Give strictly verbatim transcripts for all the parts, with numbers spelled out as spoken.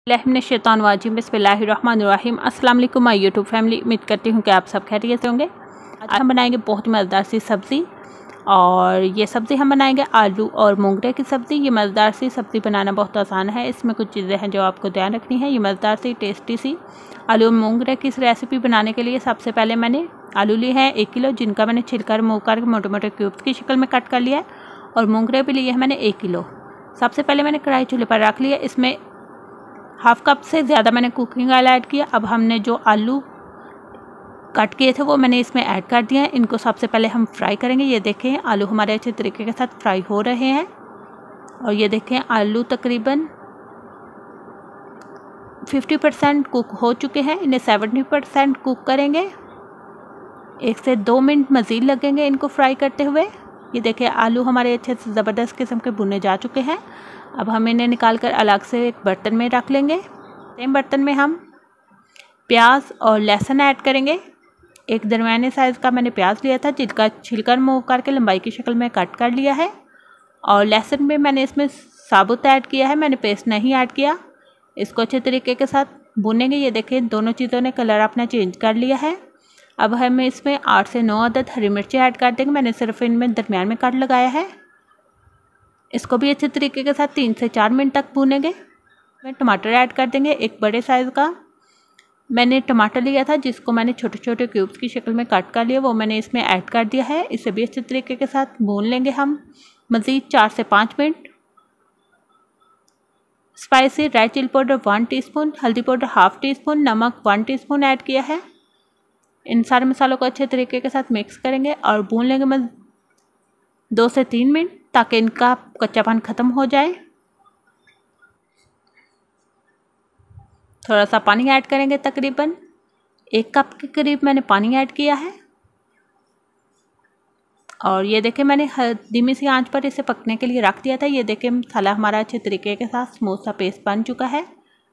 बिस्मिल्लाहिर्रहमानिर्रहीम बिस्मिल्लाहिर्रहमानिर्रहीम अस्सलाम वालेकुम माय यूट्यूब फैमिली। उम्मीद करती हूँ कि आप सब खैरियत से होंगे। आज हम बनाएंगे बहुत ही मज़ेदार सी सब्ज़ी, और ये सब्ज़ी हम बनाएंगे आलू और मोंगरे की सब्ज़ी। ये मज़ेदार सी सब्ज़ी बनाना बहुत आसान है। इसमें कुछ चीज़ें हैं जो आपको ध्यान रखनी है। ये मज़ेदार सी टेस्टी सी आलू और मोंगरे की इस रेसिपी बनाने के लिए सबसे पहले मैंने आलू लिए हैं एक किलो, जिनका मैंने छिलका रिमूव करके मोटे मोटे क्यूब्स की शक्ल में कट कर लिया है। और मोंगरे भी लिए हैं मैंने एक किलो। सबसे पहले मैंने कढ़ाई चूल्हे पर रख लिया। इसमें हाफ कप से ज़्यादा मैंने कुकिंग ऑयल ऐड किया। अब हमने जो आलू कट किए थे वो मैंने इसमें ऐड कर दिया है। इनको सबसे पहले हम फ्राई करेंगे। ये देखें आलू हमारे अच्छे तरीके के साथ फ्राई हो रहे हैं। और ये देखें आलू तकरीबन पचास परसेंट कुक हो चुके हैं। इन्हें सत्तर परसेंट कुक करेंगे। एक से दो मिनट मज़ीद लगेंगे इनको फ्राई करते हुए। ये देखें आलू हमारे अच्छे से ज़बरदस्त किस्म के भुने जा चुके हैं। अब हम इन्हें निकाल कर अलग से एक बर्तन में रख लेंगे। सेम बर्तन में हम प्याज और लहसुन ऐड करेंगे। एक दरमियाने साइज़ का मैंने प्याज लिया था, जिसका छिलका रिमूव करके लंबाई की शक्ल में कट कर लिया है। और लहसुन में मैंने इसमें साबुत ऐड किया है, मैंने पेस्ट नहीं ऐड किया। इसको अच्छे तरीके के साथ भूनेंगे। ये देखें दोनों चीज़ों ने कलर अपना चेंज कर लिया है। अब हमें इसमें आठ से नौ अदद हरी मिर्ची ऐड कर देंगे। मैंने सिर्फ इनमें दरमियान में कट लगाया है। इसको भी अच्छे तरीके के साथ तीन से चार मिनट तक भूनेंगे। मैं टमाटर ऐड कर देंगे। एक बड़े साइज़ का मैंने टमाटर लिया था, जिसको मैंने छोटे छोटे क्यूब्स की शक्ल में कट कर लिया, वो मैंने इसमें ऐड कर दिया है। इसे भी अच्छे तरीके के साथ भून लेंगे हम मज़ीद चार से पाँच मिनट। Spicy red chilli powder one teaspoon, हल्दी पाउडर हाफ टी स्पून, नमक वन टीस्पून ऐड किया है। इन सारे मसालों को अच्छे तरीके के साथ मिक्स करेंगे और भून लेंगे मैं दो से तीन मिनट, ताकि इनका कच्चापन ख़त्म हो जाए। थोड़ा सा पानी ऐड करेंगे, तकरीबन एक कप के करीब मैंने पानी ऐड किया है। और ये देखें मैंने धीमी सी आंच पर इसे पकने के लिए रख दिया था। ये देखें मसाला हमारा अच्छे तरीके के साथ स्मूथ सा पेस्ट बन चुका है।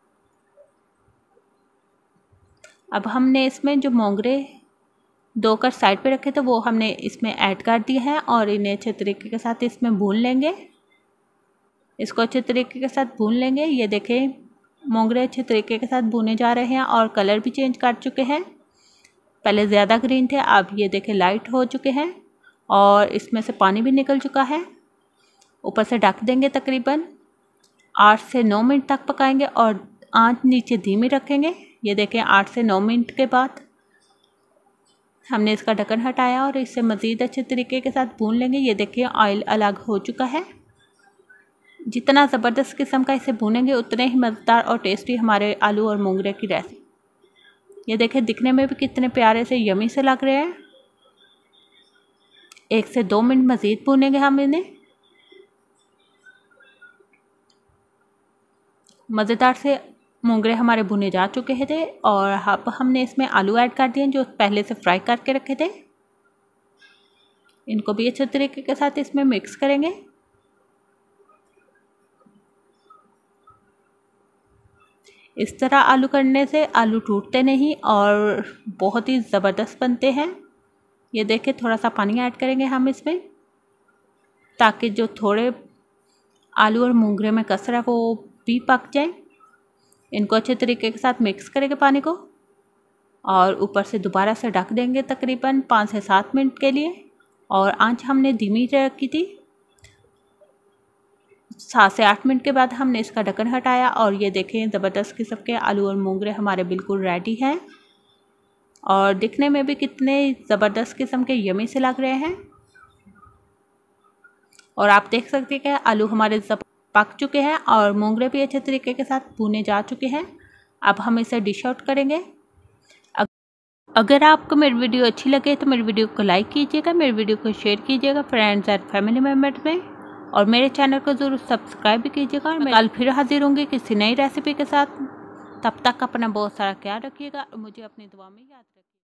अब हमने इसमें जो मोंगरे दो कर साइड पे रखे थे वो हमने इसमें ऐड कर दिए हैं, और इन्हें अच्छे तरीके के साथ इसमें भून लेंगे। इसको अच्छे तरीके के साथ भून लेंगे। ये देखें मोंगरे अच्छे तरीके के साथ भुने जा रहे हैं और कलर भी चेंज कर चुके हैं। पहले ज़्यादा ग्रीन थे, अब ये देखें लाइट हो चुके हैं और इसमें से पानी भी निकल चुका है। ऊपर से ढक देंगे। तकरीबन आठ से नौ मिनट तक पकाएंगे और आंच नीचे धीमी रखेंगे। ये देखें आठ से नौ मिनट के बाद हमने इसका ढक्कन हटाया और इसे मज़ीद अच्छे तरीके के साथ भून लेंगे। ये देखिए ऑयल अलग हो चुका है। जितना ज़बरदस्त किस्म का इसे भूनेंगे उतने ही मज़ेदार और टेस्टी हमारे आलू और मोंगरे की रेसिपी। ये देखें दिखने में भी कितने प्यारे से यमी से लग रहे हैं। एक से दो मिनट मज़ीद भूनेंगे हम इन्हें। मज़ेदार से मोंगरे हमारे भुने जा चुके थे और अब हमने इसमें आलू ऐड कर दिए जो पहले से फ्राई करके रखे थे। इनको भी अच्छे तरीके के साथ इसमें मिक्स करेंगे। इस तरह आलू करने से आलू टूटते नहीं और बहुत ही ज़बरदस्त बनते हैं। ये देखें थोड़ा सा पानी ऐड करेंगे हम इसमें, ताकि जो थोड़े आलू और मोंगरे में कसर है वो भी पक जाए। इनको अच्छे तरीके के साथ मिक्स करेंगे पानी को और ऊपर से दोबारा से ढक देंगे तकरीबन पाँच से सात मिनट के लिए। और आंच हमने धीमी रखी थी। सात से आठ मिनट के बाद हमने इसका ढक्कन हटाया और ये देखें ज़बरदस्त किस्म के आलू और मोंगरे हमारे बिल्कुल रेडी हैं और दिखने में भी कितने ज़बरदस्त किस्म के यमी से लग रहे हैं। और आप देख सकते हैं कि आलू हमारे पक चुके हैं और मोंगरे भी अच्छे तरीके के साथ भुने जा चुके हैं। अब हम इसे डिश आउट करेंगे। अगर आपको मेरी वीडियो अच्छी लगे तो मेरी वीडियो को लाइक कीजिएगा, मेरी वीडियो को शेयर कीजिएगा फ्रेंड्स एंड फैमिली मेम्बर्स में, और मेरे चैनल को ज़रूर सब्सक्राइब भी कीजिएगा। और मैं कल फिर हाजिर होंगी किसी नई रेसिपी के साथ। तब तक अपना बहुत सारा ख्याल रखिएगा और मुझे अपनी दुआ में याद रखिएगा।